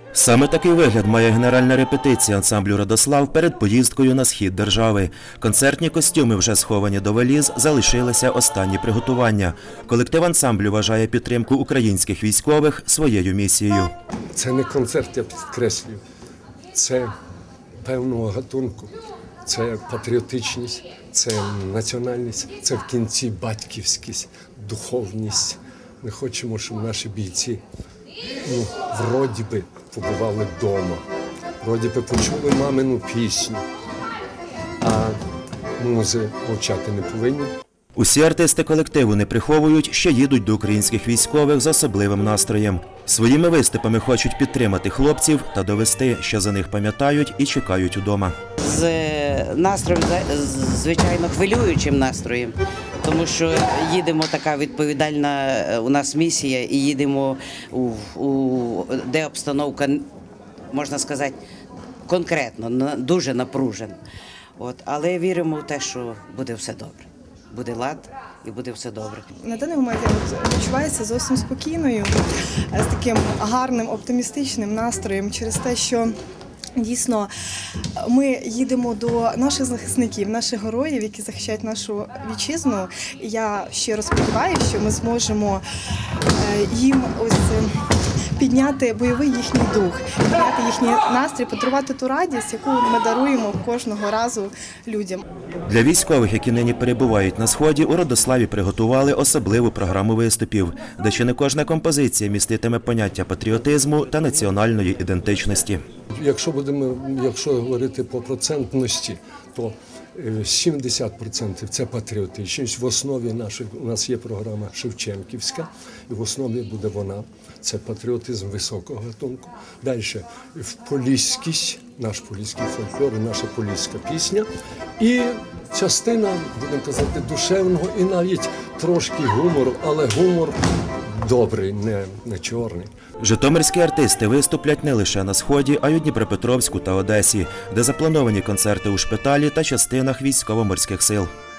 Саме такий вигляд має генеральна репетиція ансамблю «Радослав» перед поїздкою на схід держави. Концертні костюми вже сховані до валіз, залишилися останні приготування. Колектив ансамблю вважає підтримку українських військових своєю місією. Це не концерт, я підкреслюю. Це певного гатунку, це патріотичність, це національність, це в кінці батьківськість, духовність. Ми хочемо, щоб наші бійці вроді би побували вдома, вроді би почули мамину пісню, а музи мовчати не повинні. Усі артисти колективу не приховують, що їдуть до українських військових з особливим настроєм. Своїми виступами хочуть підтримати хлопців та довести, що за них пам'ятають і чекають удома. З настроєм, звичайно, хвилюючим настроєм, тому що їдемо, така відповідальна у нас місія, і їдемо, де обстановка, можна сказати, конкретно, дуже напружена. Але віримо в те, що буде все добре. Буде лад і буде все добре. На даний момент я відчуваюся зовсім спокійною, з таким гарним, оптимістичним настроєм через те, що дійсно ми їдемо до наших захисників, наших героїв, які захищають нашу вітчизну. І я щиро сподіваюся, що ми зможемо їм підняти бойовий їхній дух, підняти їхній настрій, подарувати ту радість, яку ми даруємо кожного разу людям. Для військових, які нині перебувають на Сході, у Радославі приготували особливу програму виступів, де чи не кожна композиція міститиме поняття патріотизму та національної ідентичності. Якщо говорити по процентності, то 70% – це патріотичність. В основі у нас є програма Шевченківська, і в основі буде вона. Це патріотизм високого гатунку. Далі поліськість, наш поліський фольклор, наша поліська пісня. І частина, будемо казати, душевного і навіть трошки гумору, але гумор добрий, не чорний. Житомирські артисти виступлять не лише на Сході, а й у Дніпропетровську та Одесі, де заплановані концерти у шпиталі та частинах військово-морських сил.